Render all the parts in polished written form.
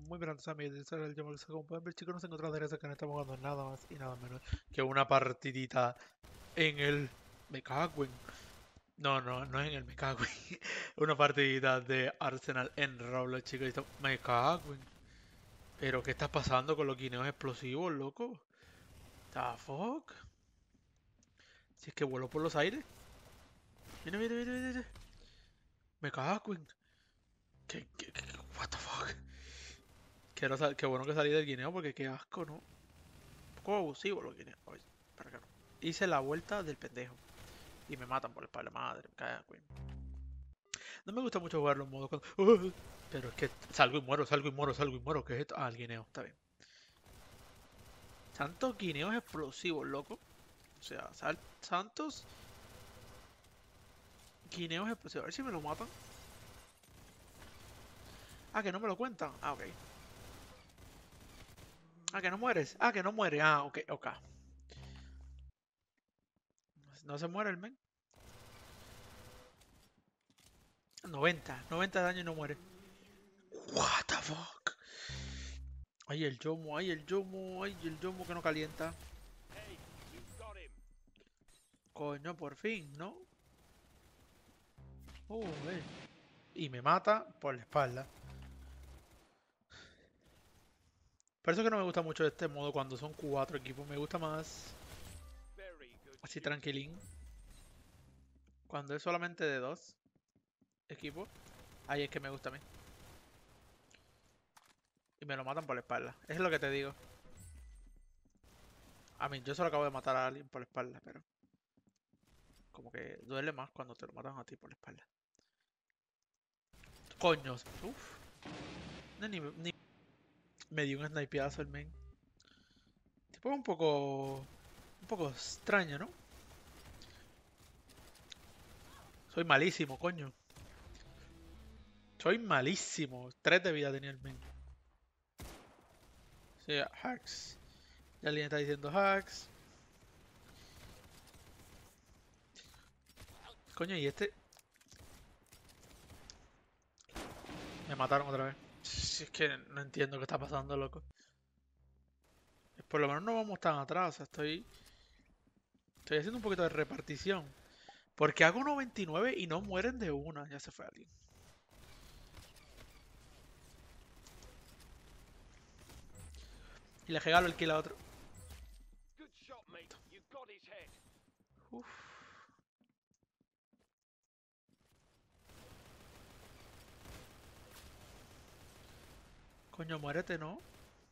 muy grandes amigos. Como pueden ver, chicos, nos encontramos que no estamos jugando nada más y nada menos que una partidita en el... Me cago en... No, no es en el me cago en... Una partidita de Arsenal en Roblox, chicos. Me cago en... ¿Pero qué está pasando con los guineos explosivos, loco? ¿The fuck? Si es que vuelo por los aires. Mira. Me cago en... ¿Qué? What the fuck? Qué bueno que salí del guineo porque qué asco, ¿no? Un poco abusivo los guineos. Oye, para que no. Hice la vuelta del pendejo. Y me matan por la espalda, madre. Me cago en... No me gusta mucho jugar los modos cuando... Pero es que salgo y muero. ¿Qué es esto? Ah, el guineo, está bien. Santos guineos explosivos, loco. O sea, santos guineos explosivos. A ver si me lo matan. Ah, que no me lo cuentan. Ah, ok. Ah, que no mueres. Ah, que no muere. Ah, ok. No se muere el men. 90 de daño y no muere. What the fuck. Ay, el yomo que no calienta. Coño, por fin, ¿no? Eh. Y me mata por la espalda. Por eso que no me gusta mucho este modo cuando son 4 equipos. Me gusta más así tranquilín. Cuando es solamente de 2 equipos, ahí es que me gusta a mí. Y me lo matan por la espalda. Es lo que te digo. A mí, yo solo acabo de matar a alguien por la espalda, pero... Como que duele más cuando te lo matan a ti por la espalda. Coños. Uf. Ni me dio un snipeazo el men. Tipo un poco... Un poco extraño, ¿no? Soy malísimo, coño. Soy malísimo. 3 de vida tenía el men. Sí, hacks. Ya alguien está diciendo hacks. Coño, y este... Me mataron otra vez. Si es que no entiendo qué está pasando, loco. Por lo menos no vamos tan atrás. O sea, estoy haciendo un poquito de repartición. Porque hago 99 y no mueren de una. Ya se fue alguien. Y le regalo el kill a otro. Uf. Coño, muérete, ¿no?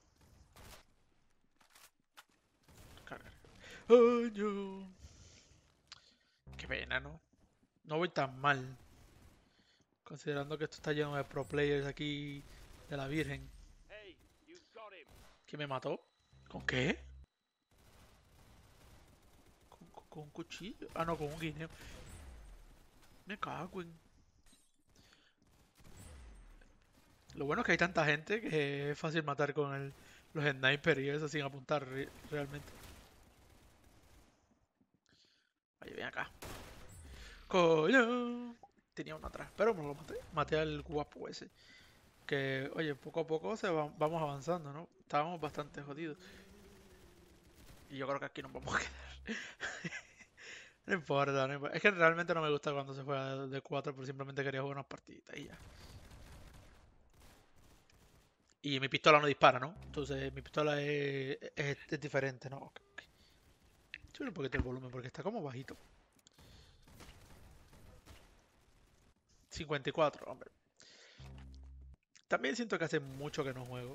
Cargar. Coño. Qué pena, ¿no? No voy tan mal. Considerando que esto está lleno de pro players aquí de la Virgen. ¿Que me mató? ¿Con qué? ¿Con un cuchillo? Ah, no, con un guineo. Me cago en... Lo bueno es que hay tanta gente que es fácil matar con los snipers y eso sin apuntar realmente. Oye, ven acá. ¡Coño! Tenía uno atrás, pero me lo maté. Maté al guapo ese. Que, oye, poco a poco vamos avanzando, ¿no? Estábamos bastante jodidos. Y yo creo que aquí nos vamos a quedar. No importa, no importa. Es que realmente no me gusta cuando se juega de 4, pero simplemente quería jugar unas partiditas y ya. Y mi pistola no dispara, ¿no? Entonces mi pistola es diferente, ¿no? Ok. Sube un poquito el volumen porque está como bajito. 54, hombre. También siento que hace mucho que no juego.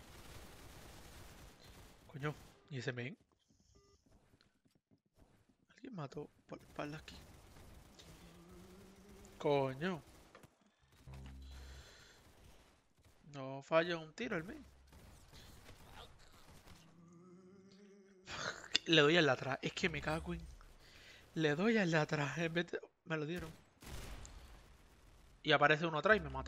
Coño, ¿y ese men? Alguien mató por la espalda aquí. Coño. No falla un tiro el men. Le doy al de atrás. Es que me cago en... Le doy al de atrás. En vez de... Me lo dieron. Y aparece uno atrás y me mata.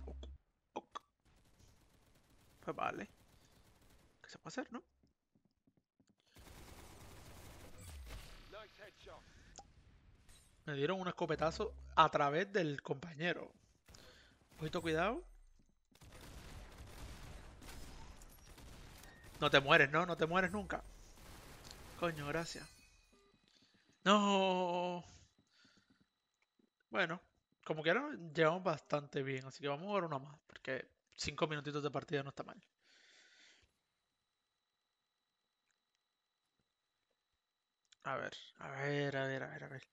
Pues vale. ¿Qué se puede hacer, no? Me dieron un escopetazo a través del compañero. Ojito, cuidado. No te mueres, ¿no? No te mueres nunca. Coño, gracias. No. Bueno, como que ahora llevamos bastante bien, así que vamos a jugar una más, porque 5 minutitos de partida no está mal. A ver, a ver, a ver, a ver, a ver.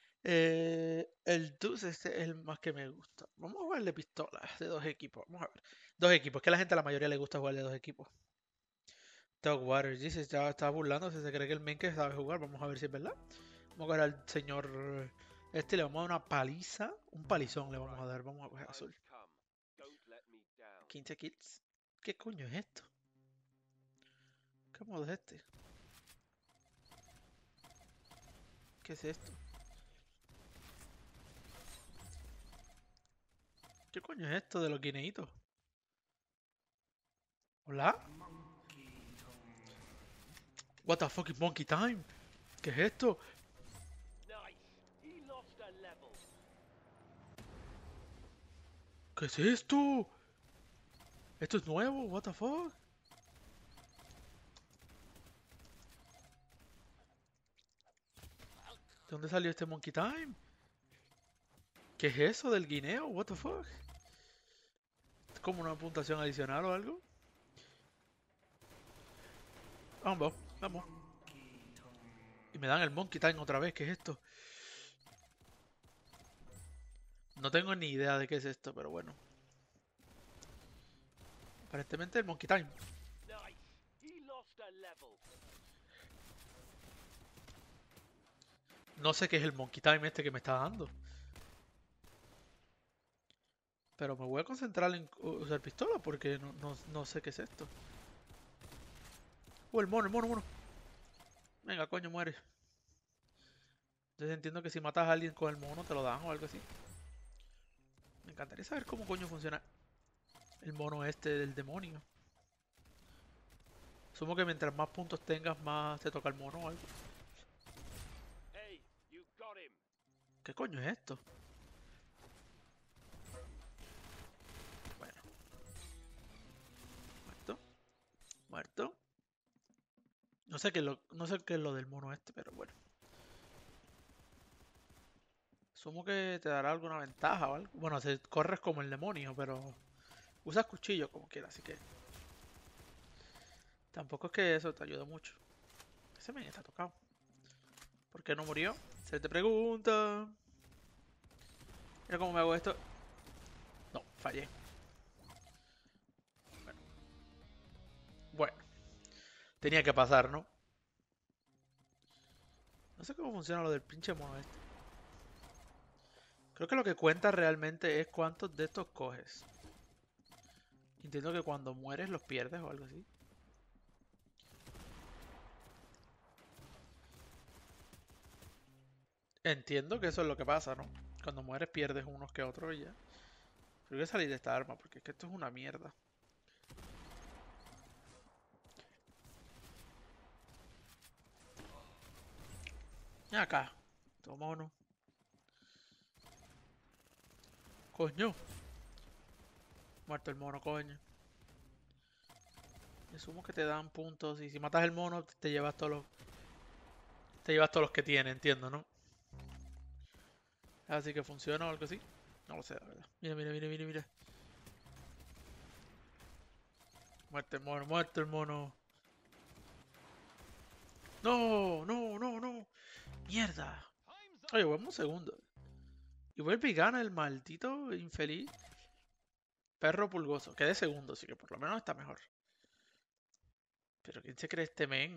El DUS este es el más que me gusta. Vamos a jugar de pistolas, de dos equipos. Vamos a ver. Dos equipos, que a la gente a la mayoría le gusta jugar de dos equipos. Dogwater, dice, está burlándose, se cree que el men que sabe jugar. Vamos a ver si es verdad. Vamos a coger al señor este, le vamos a dar una paliza. Un palizón le vamos a dar. Vamos a coger azul. 15 kills. ¿Qué coño es esto? ¿Qué modo es este? ¿Qué es esto? ¿Qué coño es esto de los guineitos? ¿Hola? What the fuck is monkey time? ¿Qué es esto? ¿Qué es esto? ¿Esto es nuevo? What the fuck? ¿De dónde salió este monkey time? ¿Qué es eso del guineo? What the fuck? ¿Es como una puntuación adicional o algo? Vamos, vamos. Y me dan el monkey time otra vez. ¿Qué es esto? No tengo ni idea de qué es esto, pero bueno. Aparentemente el monkey time. No sé qué es el monkey time este que me está dando. Pero me voy a concentrar en usar pistola porque no sé qué es esto. El mono, el mono, mono. Venga, coño, muere. Entonces entiendo que si matas a alguien con el mono te lo dan o algo así. Me encantaría saber cómo coño funciona el mono este del demonio. Asumo que mientras más puntos tengas, más te toca el mono o algo. ¿Qué coño es esto? Bueno, muerto, muerto. No sé qué es lo del mono este, pero bueno. Asumo que te dará alguna ventaja o algo. Bueno, si corres como el demonio, pero usas cuchillo como quieras, así que tampoco es que eso te ayude mucho. Ese men está tocado. ¿Por qué no murió? Se te pregunta. Mira cómo me hago esto. No, fallé. Bueno, tenía que pasar, ¿no? No sé cómo funciona lo del pinche mono este. Creo que lo que cuenta realmente es cuántos de estos coges. Entiendo que cuando mueres los pierdes o algo así. Entiendo que eso es lo que pasa, ¿no? Cuando mueres pierdes unos que otros y ya. Pero voy a salir de esta arma porque es que esto es una mierda. Ven acá. Toma uno. Coño. Muerto el mono, coño. Asumo que te dan puntos y si matas el mono te llevas todos los... Te llevas todos los que tiene, entiendo, ¿no? Así que funciona o algo así. No lo sé, la verdad. Mira, mira, mira, mira, mira. Muerte el mono, muerte el mono. No, no, no, no. Mierda. Oye, vamos un segundo. Y vuelve y gana el maldito infeliz perro pulgoso. Quedé segundo, así que por lo menos está mejor. Pero ¿quién se cree este men?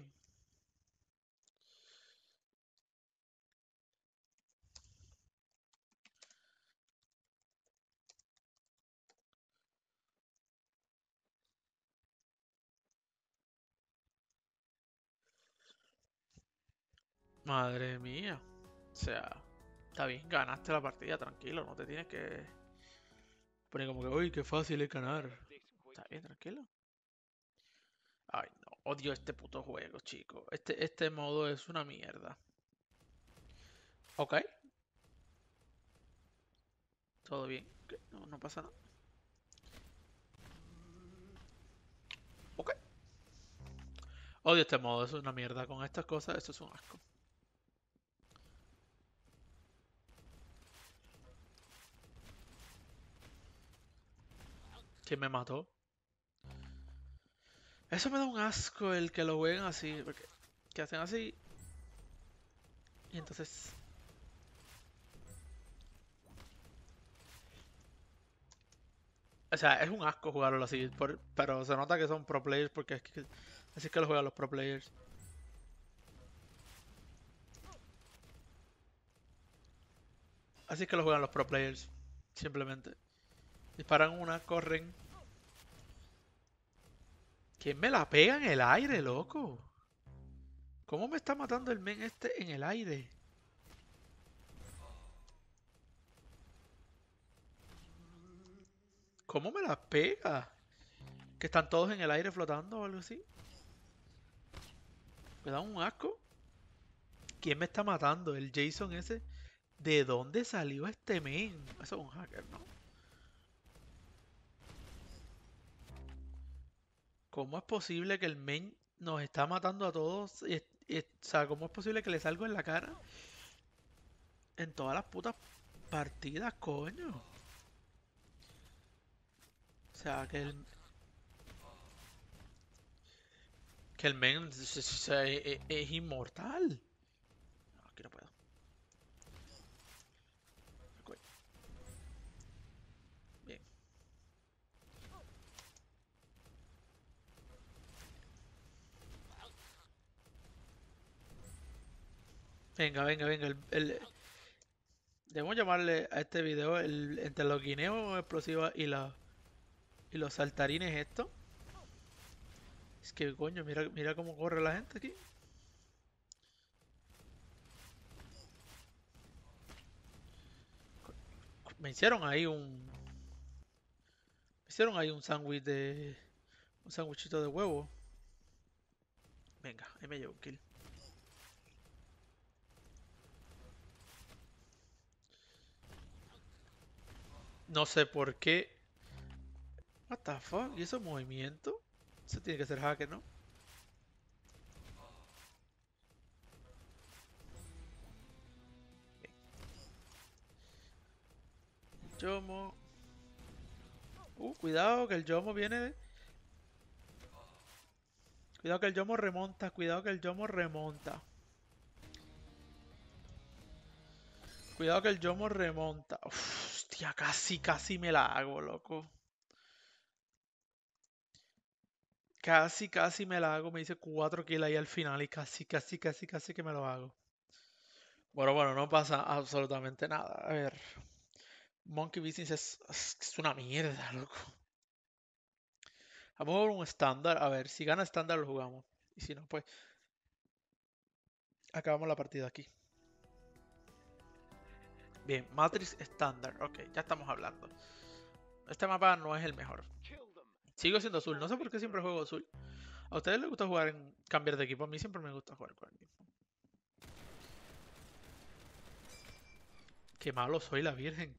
Madre mía. O sea, está bien, ganaste la partida, tranquilo. No te tienes que poner como que, uy, qué fácil es ganar. Está bien, tranquilo. Ay, no, odio este puto juego, chico. Este modo es una mierda. Ok, todo bien. No, no pasa nada. Ok. Odio este modo, eso es una mierda. Con estas cosas, eso es un asco. ¿Quién me mató? Eso me da un asco el que lo jueguen así, porque que hacen así y entonces... O sea, es un asco jugarlo así, pero se nota que son pro players porque así es que lo juegan los pro players. Así es que lo juegan los pro players, simplemente. Disparan una, corren. ¿Quién me la pega en el aire, loco? ¿Cómo me está matando el men este en el aire? ¿Cómo me la pega? ¿Que están todos en el aire flotando o algo así? Me da un asco. ¿Quién me está matando? ¿El Jason ese? ¿De dónde salió este men? Eso es un hacker, ¿no? ¿Cómo es posible que el men nos está matando a todos? O sea, ¿cómo es posible que le salgo en la cara? En todas las putas partidas, coño. O sea, que el men es inmortal. No, aquí no puedo. Coño. Bien. Venga, venga, venga. Debemos llamarle a este video entre los guineos explosivos y los saltarines esto. Es que coño, mira, mira cómo corre la gente aquí. Me hicieron ahí un. Me hicieron ahí un sándwich de. Un sándwichito de huevo. Venga, ahí me llevo un kill. No sé por qué. What the fuck? ¿Y esos movimientos? Eso tiene que ser hacker, ¿no? Yomo. Cuidado que el Yomo viene de... Cuidado que el Yomo remonta. Cuidado que el Yomo remonta. Cuidado que el Yomo remonta. Uf, hostia, casi me la hago, loco. Casi me la hago. Me dice 4 kills ahí al final y casi que me lo hago. Bueno, no pasa absolutamente nada. A ver. Monkey Business es una mierda, loco. Vamos a ver un estándar. A ver, si gana estándar lo jugamos. Y si no, pues acabamos la partida aquí. Bien, Matrix estándar. Ok, ya estamos hablando. Este mapa no es el mejor. Sigo siendo azul. No sé por qué siempre juego azul. ¿A ustedes les gusta jugar en cambiar de equipo? A mí siempre me gusta jugar con el mismo. Qué malo soy, la virgen.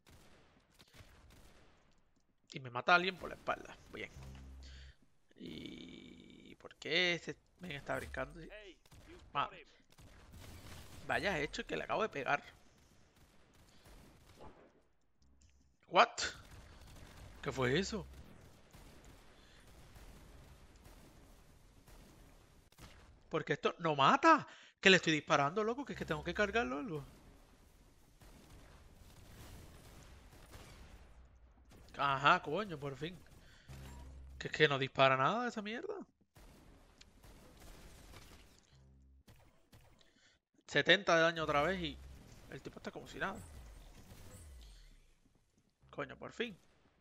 Y me mata a alguien por la espalda. Bien. ¿Y por qué ese men está brincando? Ah, vaya hecho que le acabo de pegar. ¿What? ¿Qué fue eso? Porque esto no mata. Que le estoy disparando, loco. Que es que tengo que cargarlo algo. Ajá, coño, por fin. Que es que no dispara nada esa mierda. 70 de daño otra vez y el tipo está como si nada. Coño, por fin.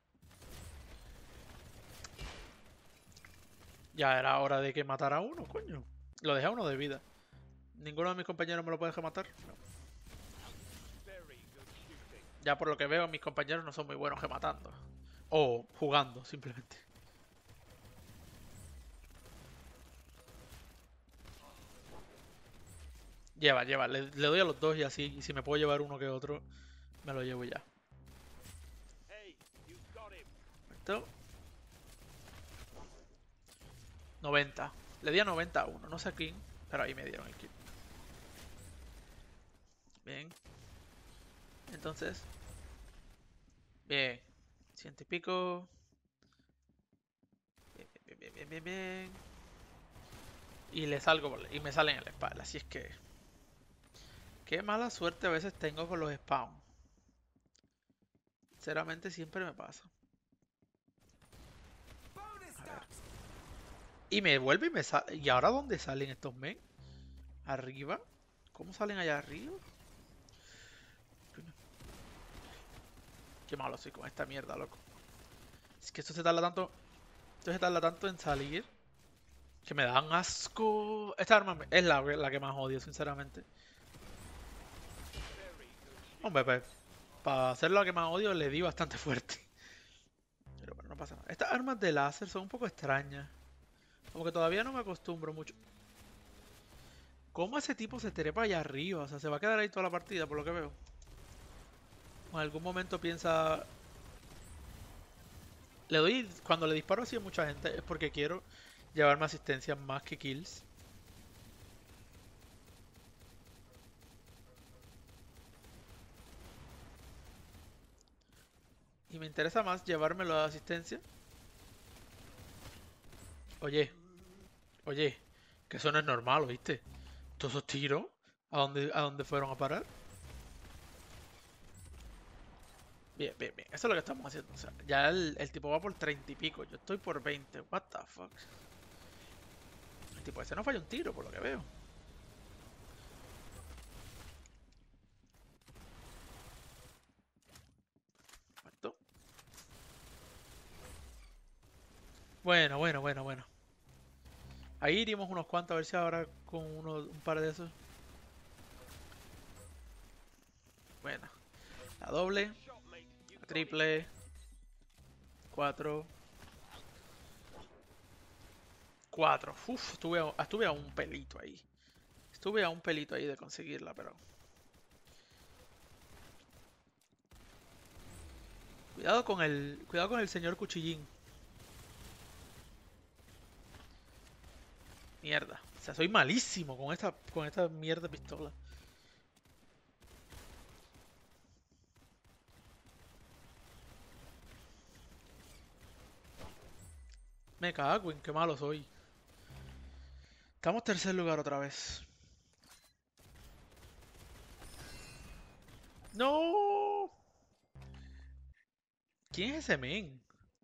Ya era hora de que matara a uno, coño. Lo dejé a uno de vida. ¿Ninguno de mis compañeros me lo puede dejar matar? No. Ya por lo que veo, mis compañeros no son muy buenos que matando. O jugando, simplemente. Lleva. Le doy a los dos y así. Y si me puedo llevar uno que otro, me lo llevo ya. Esto. 90. Le di a 90 a uno, no sé a quién, pero ahí me dieron el kill. Bien. Entonces. Bien. 100 y pico. Bien, bien, bien, bien, bien, bien. Y le salgo y me salen en la espalda. Así es que. Qué mala suerte a veces tengo con los spawns. Sinceramente siempre me pasa. A ver. Y me vuelve y me sale. ¿Y ahora dónde salen estos men? ¿Arriba? ¿Cómo salen allá arriba? Qué malo soy con esta mierda, loco. Es que esto se tarda tanto. Esto se tarda tanto en salir. Que me dan asco. Esta arma es la que más odio, sinceramente. Hombre, pues, para hacer la que más odio le di bastante fuerte. Pero bueno, no pasa nada. Estas armas de láser son un poco extrañas. Como que todavía no me acostumbro mucho. ¿Cómo ese tipo se trepa allá arriba? O sea, se va a quedar ahí toda la partida, por lo que veo. O en algún momento piensa... Le doy... Cuando le disparo así a mucha gente es porque quiero llevarme asistencia más que kills. Y me interesa más llevármelo a asistencia. Oye, oye, que eso no es normal, ¿oíste? Todos esos tiros, a dónde fueron a parar? Bien, bien, bien. Eso es lo que estamos haciendo. O sea, ya el tipo va por 30 y pico. Yo estoy por 20. What the fuck. El tipo ese no falla un tiro, por lo que veo. Muerto. Bueno, bueno, bueno, bueno. Ahí iríamos unos cuantos, a ver si ahora con un par de esos. Bueno. La doble. La triple. 4. 4. Uf, estuve a un pelito ahí. Estuve a un pelito ahí de conseguirla, pero... Cuidado con el señor cuchillín. Mierda. O sea, soy malísimo con esta mierda de pistola. Me cago en qué malo soy. Estamos tercer lugar otra vez. ¡No! ¿Quién es ese men?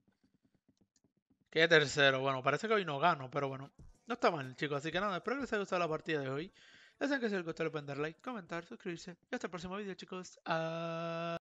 ¿Qué tercero? Bueno, parece que hoy no gano, pero bueno. No está mal, chicos. Así que nada, espero que les haya gustado la partida de hoy. Ya saben que si les gustó le pueden dar like, comentar, suscribirse. Y hasta el próximo vídeo, chicos. Adiós.